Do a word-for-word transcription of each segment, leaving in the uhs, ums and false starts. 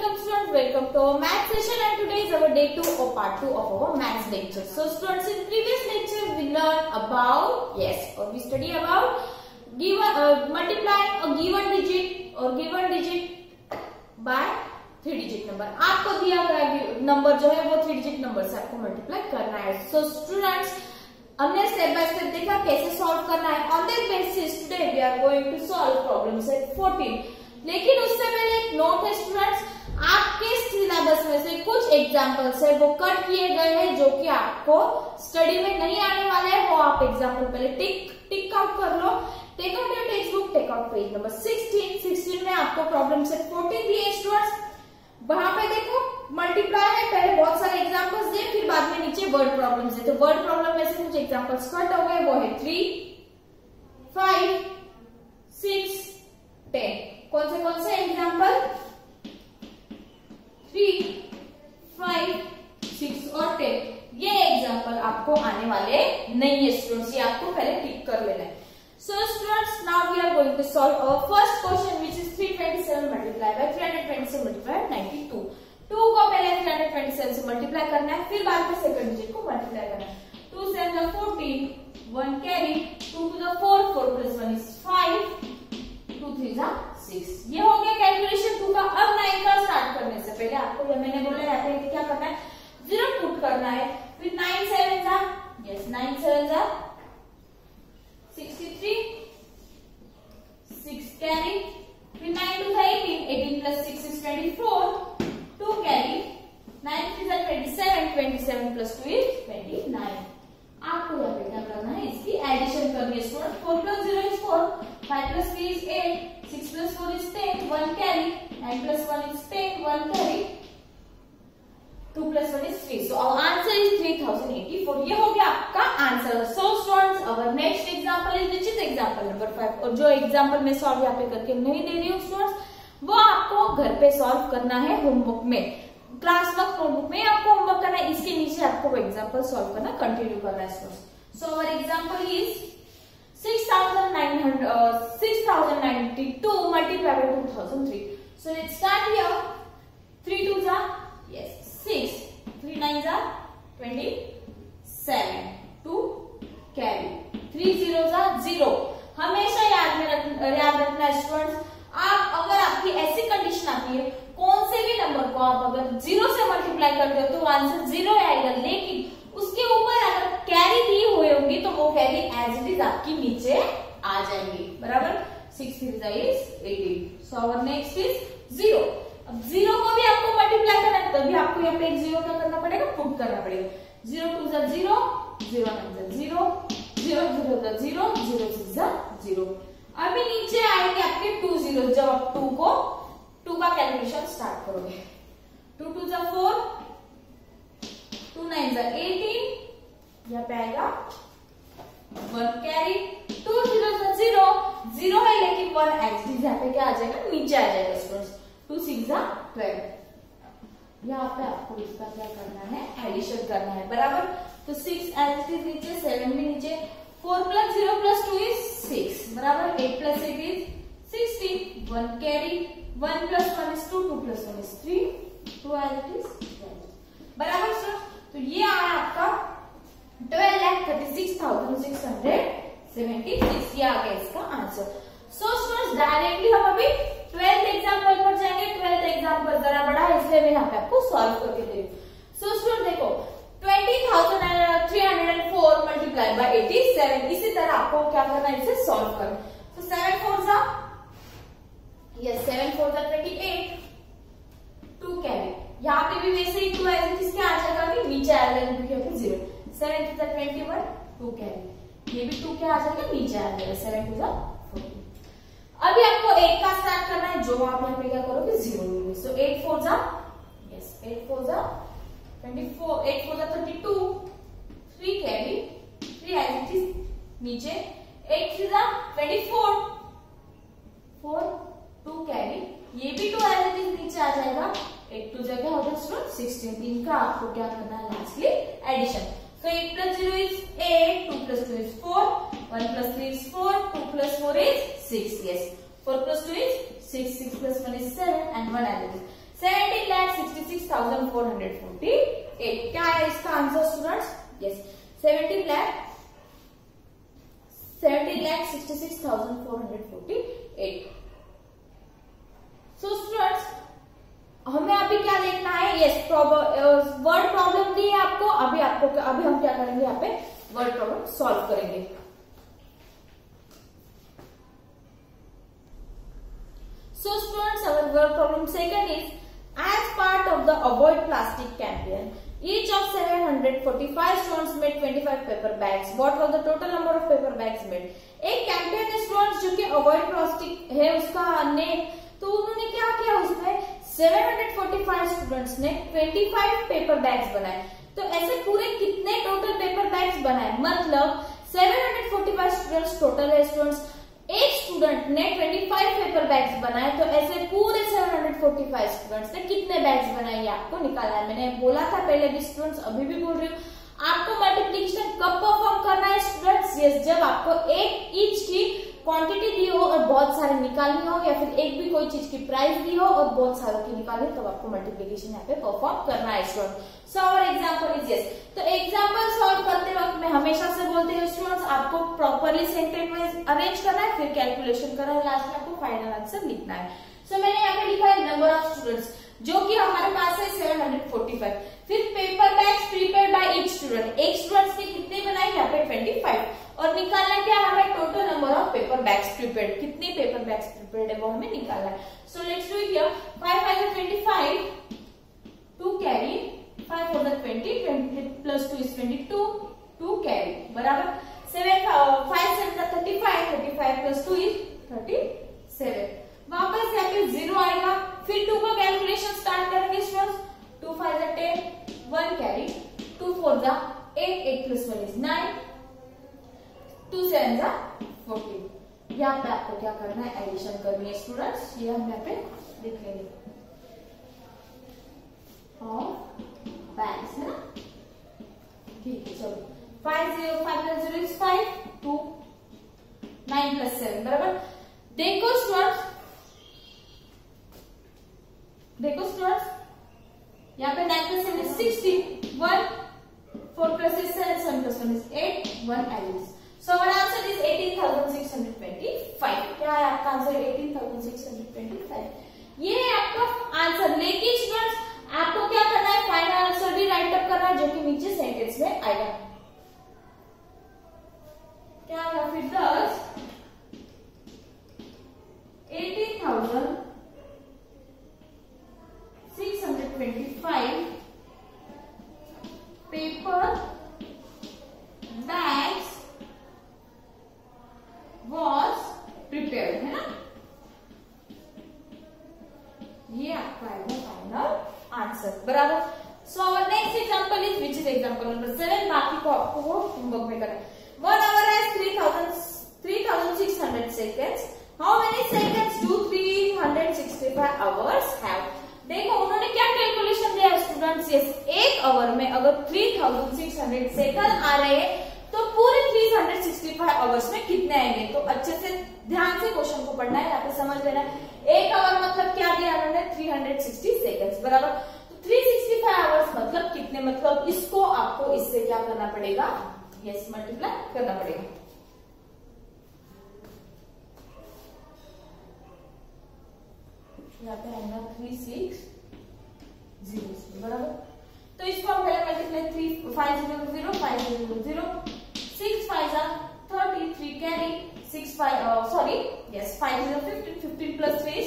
welcome students, welcome to our math session, and today is our day two or part two of our maths lecture. So students, in previous lecture we learned about, yes, or we study about given uh, multiplying a given digit or given digit by three digit number. आपको दिया गया number जो है वो three digit number से आपको multiply करना है. सो स्टूडेंट्स, हमने स्टेप बाय स्टेप देखा कैसे सॉल्व करना है. On that basis today we are going to solve problem set fourteen. लेकिन उससे पहले एक नोट है स्टूडेंट्स, आपके सिलेबस में से कुछ एग्जांपल्स है वो कट किए गए हैं जो कि आपको स्टडी में नहीं आने वाले हैं. वो आप एग्जांपल पहले टिक टिक आउट कर लो. Take out your textbook, take out page number sixteen. Sixteen में आपको प्रॉब्लम सेट फोर्टीन दिए है स्टूडेंट्स. वहां पे देखो मल्टीप्लाई है, पहले बहुत सारे एग्जांपल्स दिए, फिर बाद में नीचे वर्ड प्रॉब्लम्स है. तो वर्ड प्रॉब्लम में से कुछ एग्जांपल्स कट हो गए. वो है थ्री, फाइव, सिक्स, टेन. कौन से कौन से एग्जांपल? थ्री, फाइव, सिक्स और टेन. ये एग्जांपल आपको आने वाले नहीं है स्टूडेंट्स, ये आपको पहले टिक कर लेना है. So students, now we are going to solve our first question, which is three twenty-seven multiplied by three hundred twenty-seven multiplied by ninety-two. Two को पहले three hundred twenty-seven से मल्टीप्लाई करना है, फिर बाद में सेकंड डिजिट को मल्टीप्लाई करना है. टू सेवन जा fourteen, one carry, two two जा four, four plus one is five, two three जा सिक्स. ये हो गया कैलकुलेशन टू का. अब नाइन का स्टार्ट करने से पहले आपको मैंने बोला रहता है कि क्या करना है, जीरो पुट करना है. फिर नाइन सेवन जा, यस नाइन सेवन जा sixty-three, six carry, फिर nine to eighteen, eighteen plus six is twenty-four, two carry, nine three is twenty-seven, twenty-seven plus two is twenty-nine. आपको यहाँ पे क्या करना है, इसकी एडिशन करनी है student. four plus zero is four, five plus three is eight, six plus four is ten, one carry, nine plus one is ten, one carry, two plus one is three. So our answer is three thousand eighty-four. ये हो गया आपका answer. So students, our next example is which is example number five. और जो example मैं solve यहाँ पे करके नहीं दे रही हूँ स्टूडेंट्स, वो आपको घर पे सॉल्व करना है होमवर्क में, क्लास वर्क नोटबुक में आपको होमवर्क करना है. इसके नीचे आपको वो एग्जाम्पल सॉल्व करना कंटिन्यू करना है students. So our example is six thousand nine hundred uh, six thousand ninety-two multiplied by two thousand three. So let's start here. three twos are yes six, three nines are twenty-seven, two carry, three zeros are zero. हमेशा याद में रख, याद रखना students, आप अगर आपकी ऐसी कंडीशन आती है कौन से भी नंबर को आप अगर जीरो से मल्टीप्लाई कर दो तो आंसर जीरो आएगा, लेकिन उसके ऊपर अगर कैरी दी हुए होंगी तो वो कैरी एज इट इज आपकी नीचे आ जाएंगी. बराबर. Six three is eighteen. So our next is zero. अब जीरो को भी आपको मल्टीप्लाई करना है, तभी आपको यहाँ पे एक जीरो क्या करना पड़ेगा, पुट करना पड़ेगा. जीरो टू जा जीरो, जीरो नाइन जा जीरो, जीरो जीरो जा जीरो, जीरो सिक्स जा जीरो. अभी नीचे आएंगे आपके टू जीरो. जब आप टू को टू का कैलकुलेशन स्टार्ट करोगे, टू टू जा फोर, टू नाइन जा एटीन, यहाँ पे आएगा वन कैरी, टू जीरो जा जीरो, जीरो है लेकिन वन एक्स यहाँ पे क्या आ जाएगा, नीचे आ जाएगा स्टूडेंट्स. टू सिक्स जा ट्वेल्व. यहाँ पे आपको इसका क्या करना है, एडिशन करना है. बराबर. तो सिक्स एज इट इज नीचे, सेवन भी नीचे, four plus zero plus two is six. बराबर. Eight plus eight is sixteen, one carry, one plus one is two, two plus one is three, two as it is twelve. बराबर sir. तो ये आया आपका twelve lakh thirty six thousand six hundred seventy six. ये आ गया इसका answer. So students, directly हम अभी ट्वेल्थ एग्जाम्पल पर जाएंगे. ट्वेल्थ एग्जाम्पल जरा बड़ा है इसलिए मैं यहाँ पे आपको सॉल्व करके दे रही हूँ. सो स्टूडेंट देखो, twenty thousand three hundred four multiply by eighty seven. इसी तरह आपको क्या करना है, इसे सॉल्व करना. तो सेवन फोर जा यस सेवन फोर जा ट्वेंटी एट, टू कैरी. यहाँ पे भी वैसे ही टू ऐसे किसके आ जाएगा, अभी नीचे आ जाएगा क्योंकि जीरो. सेवन टू जा ट्वेंटी वन, टू कैरी, ये भी टू क्या आ जाएगा, नीचे आ जाएगा. सेवन टू जा फोर्टी. अभी आपको एट का स्टार्ट करना है, जो आप यहाँ पे क्या करोगे, जीरो लोगे. सो एट फोर जा यस एट फोर जा ट्वेंटी फोर, एट फोर जा thirty two, three carry, three as it is नीचे, एट थ्री जा twenty four, four, two carry, ये भी टू एज इट इज नीचे आ जाएगा. एट टू जगह होगा स्टूडेंट सिक्सटीन. तीन का आपको क्या करना है, lastly addition. So eight plus zero is eight, two plus two is four, one plus three is four, two plus four is six. Yes, four plus two is six, six plus one is seven, and one added is seventy lakh sixty six thousand four hundred forty eight. क्या है इसका answer students? Yes, seventy lakh seventy lakh sixty six thousand four hundred forty eight. So students हमें अभी क्या देखना है? Yes, word problem दी है आपको। अभी आपको अभी हम क्या करेंगे? यहाँ पे वर्ड प्रॉब्लम सॉल्व करेंगे। So students, our word problem second is, as part of the avoid plastic campaign, each of seven hundred forty-five students made twenty-five paper bags. What was the total number of paper bags made? एक campaign है students जो कि avoid plastic है उसका name, तो उन्होंने क्या किया उसमें seven hundred forty five students ने पच्चीस पेपर बैग्स बनाए। तो ऐसे पूरे कितने टोटल पेपर बैग्स बनाए? मतलब seven hundred forty five students total है स्टूडेंट्स, एक स्टूडेंट ने पच्चीस पेपर बैग्स बनाए, तो ऐसे पूरे seven hundred forty five students ने कितने बैग्स बनाए आपको निकालना है। मैंने बोला था पहले भी स्टूडेंट्स, अभी भी बोल रही हूँ, आपको मल्टीप्लिकेशन कब परफॉर्म करना है स्टूडेंट्स? यस, जब आपको एक ईच की क्वांटिटी दी हो और बहुत सारे निकालनी हो, या फिर एक भी कोई चीज की प्राइस दी हो और बहुत सारों की निकालनी हो, तब आपको मल्टीप्लिकेशन यहाँ पे परफॉर्म करना है student. So our example is yes. तो एग्जांपल सॉल्व करते वक्त मैं हमेशा से बोलती हूँ स्टूडेंट्स, आपको प्रॉपरली सेंटेंस में अरेंज करना है, फिर कैलकुलेशन करना है, लास्ट में आपको फाइनल आंसर लिखना है। सो so, मैंने यहाँ पे लिखा है नंबर ऑफ स्टूडेंट्स जो कि हमारे पास है सेवन हंड्रेड फोर्टी फाइव। फिर paper bags prepared by each student, एक स्टूडेंट्स ने कितने बनाए? यहाँ पे पच्चीस। और निकालना क्या हमें? Total number of paper bags prepared, कितनी पेपर बैग्स प्रिपेयर्ड है वो हमें निकालना है। So let's do it here. Five five is twenty five, two carry, five four is twenty, twenty plus two is twenty two, two carry बराबर seven, five seven is thirty five, thirty five plus two is thirty seven. वापस यहाँ पे zero आएगा, फिर two का calculation start करेंगे students. To five is ten, one carry, two four is eight, eight plus one is nine, two seven जा fourteen. यहाँ पे आपको क्या करना है? एडिशन करनी है स्टूडेंट्स, ये हम यहाँ पे लिख लेंगे। और बैग्स है ना, ठीक है चलो। Five zero five plus zero is five, two, nine plus seven बराबर। देखो स्टूडेंट्स, देखो स्टूडेंट्स यहाँ पे nine plus seven is sixteen, one, four plus is seven, seven plus one is eight, one addition. So our answer is eighteen thousand six hundred twenty-five। क्या है आपका answer? eighteen thousand six hundred twenty-five। ये है आपका answer. लेकिन students आपको क्या करना है? फाइनल आंसर भी राइट अप करना है, जो कि नीचे सेंटेंस में आएगा। क्या आएगा फिर? दस eighteen thousand six hundred twenty-five paper bags was prepared, है ना? ये आपका आएगा फाइनल आंसर बराबर। So our next example is which is example number seven. बाकी को आपको वो होमवर्क में करना है। One hour has three thousand three thousand six hundred seconds. How many seconds do three hundred sixty five hours have? देखो उन्होंने क्या कैलकुलेशन दिया स्टूडेंट्स? यस, एक आवर में अगर three thousand six hundred second आ रहे हैं तो पूरे three hundred sixty five hours में कितने आएंगे? तो अच्छे से ध्यान से क्वेश्चन को पढ़ना है, यहाँ पे समझ लेना है। एक आवर मतलब क्या दिया उन्होंने? थ्री हंड्रेड सिक्सटी सेकंड्स बराबर। तो थ्री सिक्सटी फाइव आवर्स मतलब कितने? मतलब इसको आपको इससे क्या करना पड़ेगा? यस, मल्टीप्लाई करना पड़ेगा। यहाँ पे आएगा थ्री सिक्स जीरो बराबर। तो इसको हम पहले multiply three five zero zero five zero zero, six five जा thirty, three carry, six five sorry yes five zero fifteen, fifteen plus three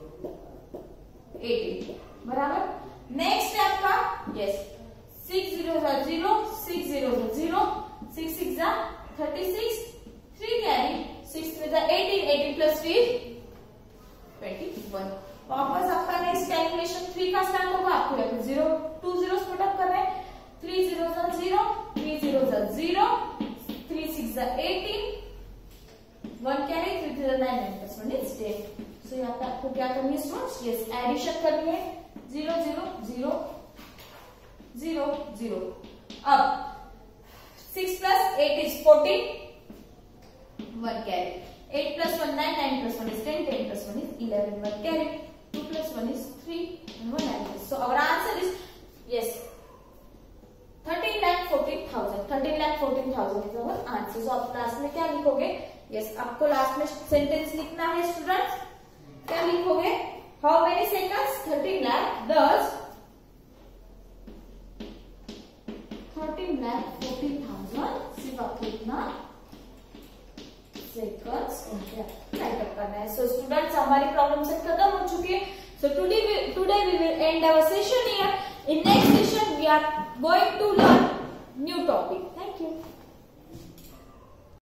eighteen बराबर। नेक्स्ट है आपका यस सिक्स जीरो जा जीरो, सिक्स जीरो जा zero, six six जा thirty six, three carry, six three जा eighteen, eighteen plus three twenty one. वापस आपका next calculation three का स्टार्ट होगा। आपको यहाँ पे zero to zero put up कर रहे हैं। थ्री जीरो जा जीरो, थ्री जीरो जा जीरो, थ्री सिक्स जा eighteen, one carry, three three जा nine, nine plus one is ten. So यहाँ पे आपको क्या करनी है स्टूडेंट्स? यस, एडिशन करनी है। Zero zero zero zero zero. अब six plus eight is fourteen, one carry, eight plus one nine, nine plus one is ten, ten plus one is eleven, one carry, two plus one is three and one added. So our लिखोगे? यस, आपको last में sentence लिखना है students. क्या लिखोगे? How many seconds? Thirteen lakh दस thirteen lakh fourteen thousand सिर्फ आपको इतना सेकंड्स राइट अप करना है। सो स्टूडेंट्स, हमारी प्रॉब्लम सेट खत्म हो चुकी है। So today today we will end our session here. In next session we are going to learn new topic. Thank you.